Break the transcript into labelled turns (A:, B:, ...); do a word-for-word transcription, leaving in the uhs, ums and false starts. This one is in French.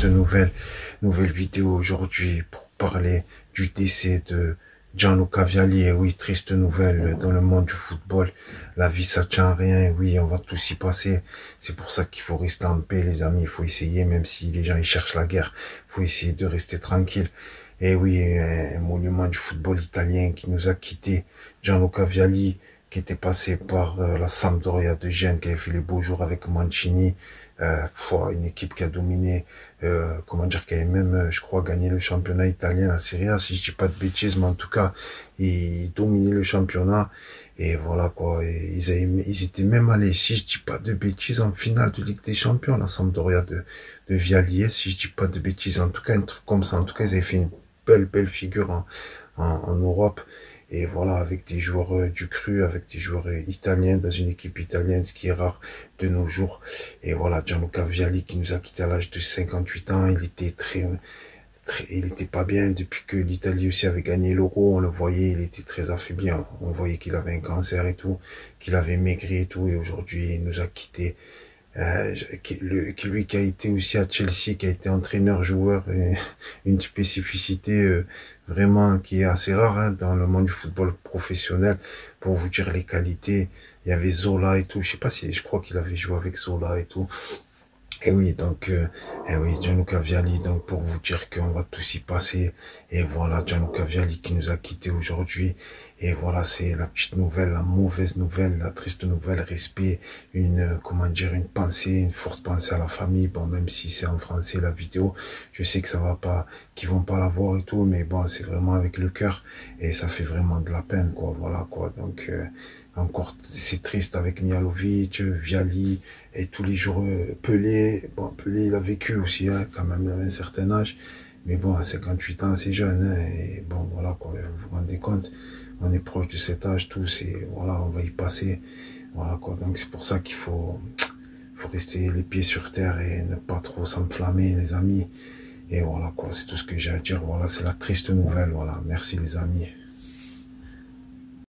A: triste nouvelle, nouvelle vidéo aujourd'hui pour parler du décès de Gianluca Vialli. Et oui, triste nouvelle dans le monde du football. La vie, ça tient à rien. Et oui, on va tous y passer. C'est pour ça qu'il faut rester en paix, les amis. Il faut essayer, même si les gens ils cherchent la guerre, il faut essayer de rester tranquille. Et oui, un monument du football italien qui nous a quittés, Gianluca Vialli, qui était passé par euh, la Sampdoria de Gênes, qui avait fait les beaux jours avec Mancini, euh, pff, une équipe qui a dominé, euh, comment dire, qui avait même, euh, je crois, gagné le championnat italien, la Serie A, si je dis pas de bêtises, mais en tout cas, ils dominaient le championnat, et voilà quoi, et ils, avaient, ils étaient même allés, si je dis pas de bêtises, en finale de Ligue des Champions, la Sampdoria de, de Vialli, si je dis pas de bêtises, en tout cas, un truc comme ça, en tout cas, ils avaient fait une belle, belle figure en, en, en Europe. Et voilà, avec des joueurs euh, du cru, avec des joueurs euh, italiens, dans une équipe italienne, ce qui est rare de nos jours. Et voilà, Gianluca Vialli qui nous a quitté à l'âge de cinquante-huit ans, il était très, très il était pas bien depuis que l'Italie aussi avait gagné l'Euro, on le voyait, il était très affaibli, on, on voyait qu'il avait un cancer et tout, qu'il avait maigri et tout, et aujourd'hui il nous a quitté. Euh, qui, le, qui lui qui a été aussi à Chelsea, qui a été entraîneur-joueur, une spécificité euh, vraiment qui est assez rare hein, dans le monde du football professionnel. Pour vous dire les qualités, il y avait Zola et tout. Je sais pas si, je crois qu'il avait joué avec Zola et tout. Et oui, donc, euh, et oui, Gianluca Vialli, donc pour vous dire qu'on va tous y passer. Et voilà, Gianluca Vialli qui nous a quittés aujourd'hui. Et voilà, c'est la petite nouvelle, la mauvaise nouvelle, la triste nouvelle, respect, une, euh, comment dire, une pensée, une forte pensée à la famille. Bon, même si c'est en français la vidéo, je sais que ça va pas, qu'ils vont pas la voir et tout, mais bon, c'est vraiment avec le cœur et ça fait vraiment de la peine, quoi. Voilà, quoi. Donc, euh, encore, c'est triste avec Mihajlovic, Vialli et tous les jours euh, Pelé. Bon, Pelé, il a vécu aussi, hein, quand même, il avait un certain âge. Mais bon, à cinquante-huit ans, c'est jeune, hein, et bon, voilà, quoi, vous vous rendez compte, on est proche de cet âge, tous, et voilà, on va y passer, voilà, quoi, donc c'est pour ça qu'il faut, faut rester les pieds sur terre et ne pas trop s'enflammer, les amis, et voilà, quoi, c'est tout ce que j'ai à dire, voilà, c'est la triste nouvelle, voilà, merci les amis.